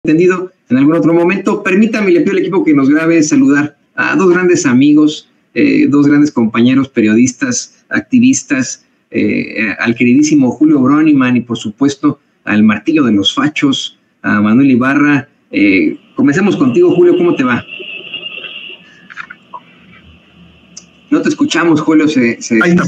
entendido en algún otro momento. Permítame, le pido al equipo que nos grabe saludar a dos grandes amigos, dos grandes compañeros periodistas, activistas, al queridísimo Julio Broniman y por supuesto al martillo de los fachos, a Manuel Ibarra. Comencemos contigo, Julio, ¿cómo te va? No te escuchamos, Julio, Ahí está.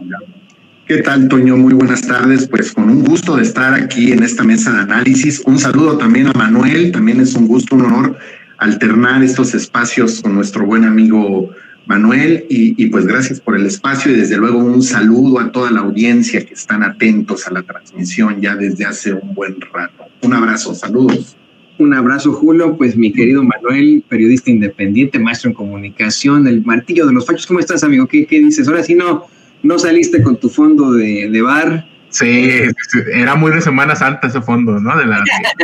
¿Qué tal, Toño? Muy buenas tardes. Pues con un gusto de estar aquí en esta mesa de análisis. Un saludo también a Manuel. También es un gusto, un honor alternar estos espacios con nuestro buen amigo Manuel. Y pues gracias por el espacio y desde luego un saludo a toda la audiencia que están atentos a la transmisión ya desde hace un buen rato. Un abrazo, saludos. Un abrazo, Julio. Pues mi querido Manuel, periodista independiente, maestro en comunicación, el martillo de los fachos. ¿Cómo estás, amigo? ¿Qué dices? Ahora sí no saliste con tu fondo de bar. Sí, era muy de Semana Santa ese fondo, ¿no? De la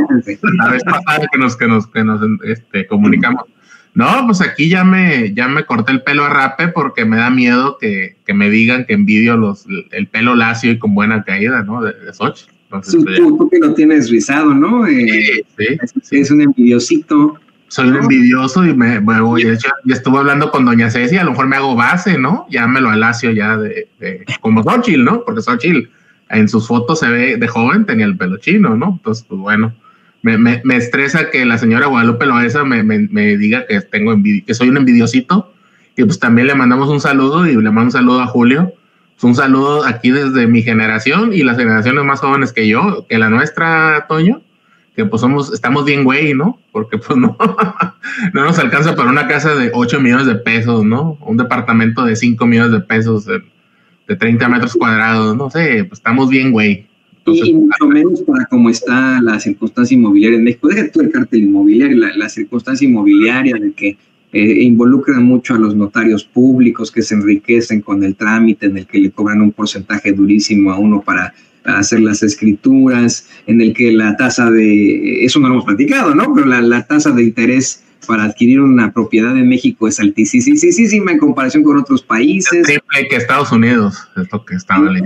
vez pasada que nos comunicamos. No, pues aquí ya me corté el pelo a rape porque me da miedo que me digan que envidio el pelo lacio y con buena caída, ¿no? De Xochitl. Entonces, tú que lo tienes rizado, ¿no? Sí. Es un envidiosito. Soy un envidioso y me voy. De hecho, ya estuve hablando con doña Ceci, a lo mejor me hago base, ¿no? Ya me lo alacio ya como Xochitl, ¿no? Porque Xochitl en sus fotos se ve de joven, tenía el pelo chino, ¿no? Entonces, pues bueno, me estresa que la señora Guadalupe Loaesa me diga que que soy un envidiosito. Y pues también le mandamos un saludo y le mando un saludo a Julio. Pues un saludo aquí desde mi generación y las generaciones más jóvenes que yo, que la nuestra, Toño, que pues estamos bien güey, ¿no? Porque pues no nos alcanza para una casa de 8 millones de pesos, ¿no? Un departamento de 5 millones de pesos de 30 metros cuadrados, no sé, pues estamos bien güey. Entonces, y mucho menos para cómo está la circunstancia inmobiliaria en México. Déjate tú el cártel inmobiliario, la circunstancia inmobiliaria de que involucran mucho a los notarios públicos que se enriquecen con el trámite en el que le cobran un porcentaje durísimo a uno para hacer las escrituras, en el que la tasa eso no lo hemos platicado, ¿no? Pero la tasa de interés para adquirir una propiedad en México es altísima en comparación con otros países. Triple que Estados Unidos, es lo que está valiendo.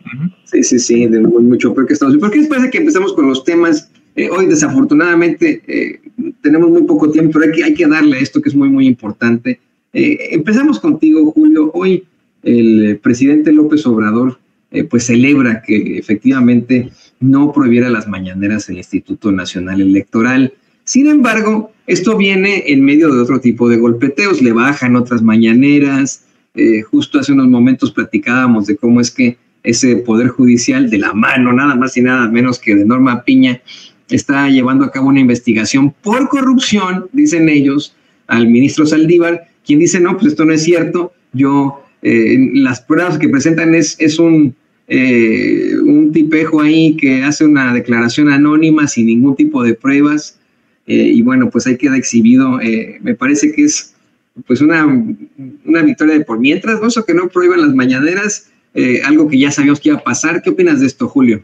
Sí, de mucho peor que Estados Unidos. ¿Por qué les parece que empezamos con los temas? Hoy, desafortunadamente, tenemos muy poco tiempo, pero hay que darle a esto que es muy, muy importante. Empezamos contigo, Julio. Hoy el presidente López Obrador pues celebra que efectivamente no prohibiera las mañaneras el Instituto Nacional Electoral. Sin embargo, esto viene en medio de otro tipo de golpeteos. Le bajan otras mañaneras. Justo hace unos momentos platicábamos de cómo es que ese Poder Judicial, de la mano nada más y nada menos que de Norma Piña, está llevando a cabo una investigación por corrupción, dicen ellos, al ministro Saldívar, quien dice, no, pues esto no es cierto, las pruebas que presentan es un tipejo ahí que hace una declaración anónima sin ningún tipo de pruebas, y bueno, pues ahí queda exhibido. Me parece que es pues una victoria de por mientras, ¿no? Eso que no prohíban las mañaneras, algo que ya sabíamos que iba a pasar. ¿Qué opinas de esto, Julio?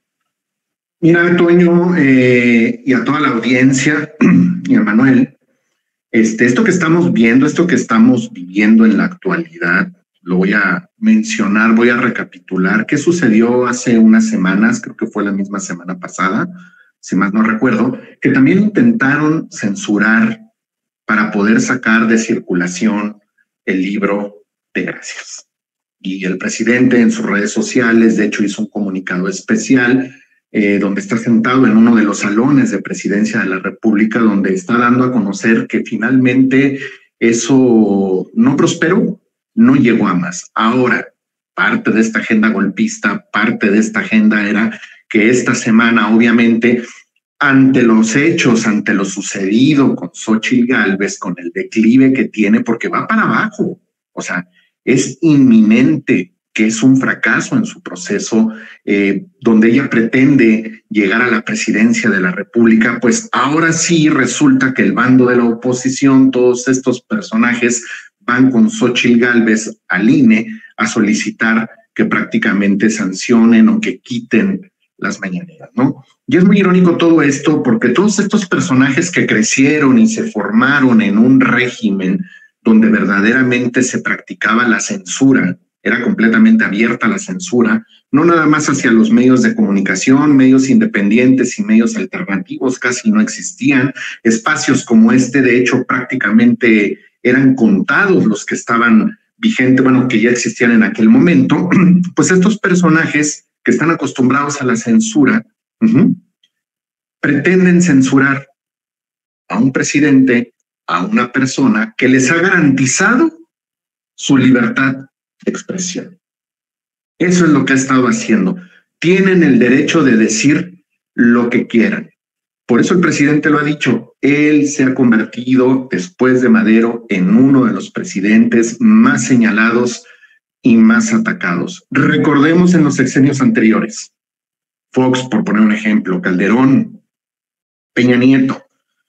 Mira, Toño, y a toda la audiencia, y a Manuel, esto que estamos viendo, esto que estamos viviendo en la actualidad, lo voy a mencionar, voy a recapitular qué sucedió hace unas semanas, creo que fue la misma semana pasada, si más no recuerdo, que también intentaron censurar para poder sacar de circulación el libro de Gracias. Y el presidente en sus redes sociales, de hecho, hizo un comunicado especial donde está sentado en uno de los salones de Presidencia de la República, donde está dando a conocer que finalmente eso no prosperó, no llegó a más. Ahora, parte de esta agenda golpista, parte de esta agenda era que esta semana, obviamente, ante los hechos, ante lo sucedido con Xochitl Gálvez, con el declive que tiene, porque va para abajo, o sea, es inminente que es un fracaso en su proceso, donde ella pretende llegar a la presidencia de la República, pues ahora sí resulta que el bando de la oposición, todos estos personajes van con Xochitl Gálvez al INE a solicitar que prácticamente sancionen o que quiten las mañaneras, ¿no? Y es muy irónico todo esto porque todos estos personajes que crecieron y se formaron en un régimen donde verdaderamente se practicaba la censura, era completamente abierta la censura, no nada más hacia los medios de comunicación, medios independientes y medios alternativos casi no existían. Espacios como este, de hecho, prácticamente eran contados los que estaban vigentes, bueno, que ya existían en aquel momento. Pues estos personajes que están acostumbrados a la censura, pretenden censurar a un presidente, a una persona que les ha garantizado su libertad de expresión. Eso es lo que ha estado haciendo. Tienen el derecho de decir lo que quieran. Por eso el presidente lo ha dicho, él se ha convertido, después de Madero, en uno de los presidentes más señalados y más atacados. Recordemos en los sexenios anteriores, Fox, por poner un ejemplo, Calderón, Peña Nieto.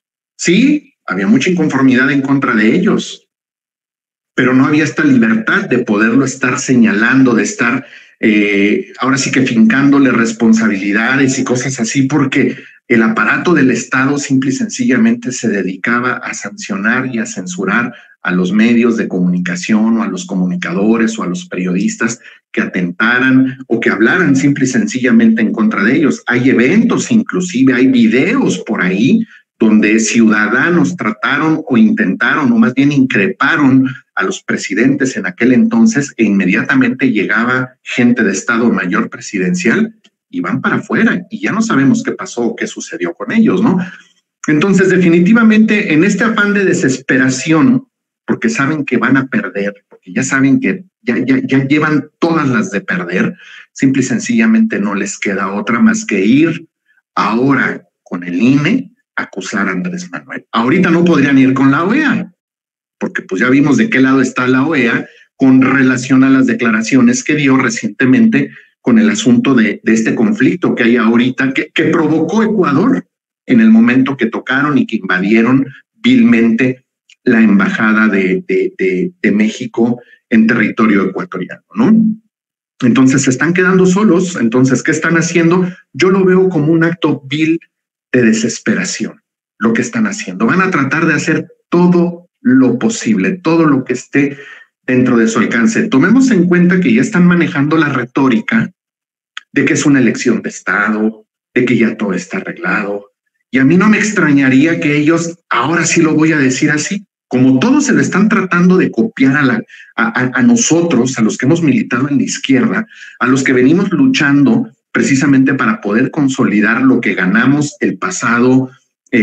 Sí, había mucha inconformidad en contra de ellos, pero no había esta libertad de poderlo estar señalando, de estar ahora sí que fincándole responsabilidades y cosas así, porque el aparato del Estado simple y sencillamente se dedicaba a sancionar y a censurar a los medios de comunicación o a los comunicadores o a los periodistas que atentaran o que hablaran simple y sencillamente en contra de ellos. Hay eventos, inclusive hay videos por ahí donde ciudadanos trataron o intentaron, o más bien increparon a los presidentes en aquel entonces, e inmediatamente llegaba gente de Estado Mayor Presidencial y van para afuera, y ya no sabemos qué pasó o qué sucedió con ellos, ¿no? Entonces, definitivamente, en este afán de desesperación, porque saben que van a perder, porque ya saben que ya llevan todas las de perder, simple y sencillamente no les queda otra más que ir ahora con el INE, acusar a Andrés Manuel. Ahorita no podrían ir con la OEA, porque pues ya vimos de qué lado está la OEA con relación a las declaraciones que dio recientemente con el asunto de este conflicto que hay ahorita, que provocó Ecuador en el momento que tocaron y que invadieron vilmente la embajada de México en territorio ecuatoriano, ¿no? Entonces se están quedando solos. Entonces, ¿qué están haciendo? Yo lo veo como un acto vil de desesperación, lo que están haciendo. Van a tratar de hacer todo lo posible, todo lo que esté dentro de su alcance. Tomemos en cuenta que ya están manejando la retórica de que es una elección de Estado, de que ya todo está arreglado. Y a mí no me extrañaría que ellos, ahora sí lo voy a decir así, como todos se lo están tratando de copiar a nosotros, a los que hemos militado en la izquierda, a los que venimos luchando precisamente para poder consolidar lo que ganamos el pasado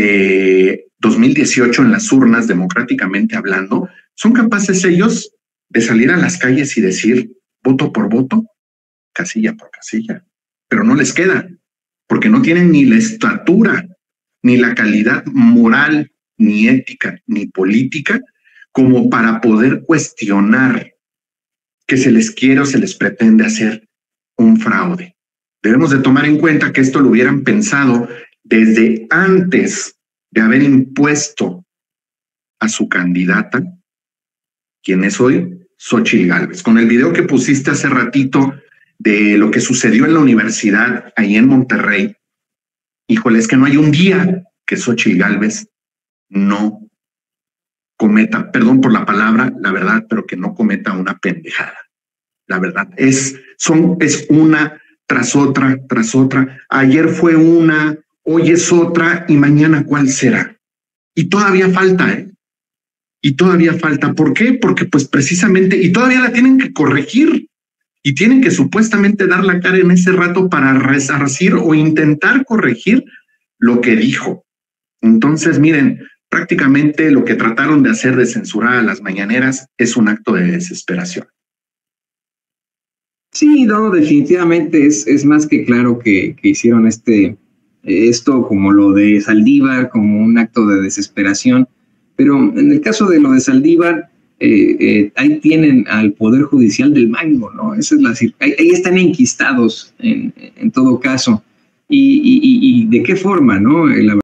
2018 en las urnas, democráticamente hablando, son capaces ellos de salir a las calles y decir voto por voto, casilla por casilla, pero no les queda, porque no tienen ni la estatura, ni la calidad moral, ni ética, ni política, como para poder cuestionar que se les quiere o se les pretende hacer un fraude. Debemos de tomar en cuenta que esto lo hubieran pensado desde antes de haber impuesto a su candidata, quien es hoy Xóchitl Gálvez. Con el video que pusiste hace ratito de lo que sucedió en la universidad ahí en Monterrey, híjole, es que no hay un día que Xóchitl Gálvez no cometa, perdón por la palabra, la verdad, pero que no cometa una pendejada. La verdad, es una tras otra, tras otra. Ayer fue una, hoy es otra y mañana ¿cuál será? Y todavía falta, ¿eh? Y todavía falta. ¿Por qué? Porque pues precisamente, y todavía la tienen que corregir y tienen que supuestamente dar la cara en ese rato para resarcir o intentar corregir lo que dijo. Entonces, miren, prácticamente lo que trataron de hacer de censurar a las mañaneras es un acto de desesperación. Sí, no, definitivamente es más que claro que hicieron esto como lo de Saldívar, como un acto de desesperación. Pero en el caso de lo de Saldívar, ahí tienen al Poder Judicial del mango, ¿no? Esa es ahí están enquistados en todo caso. Y de qué forma, ¿no?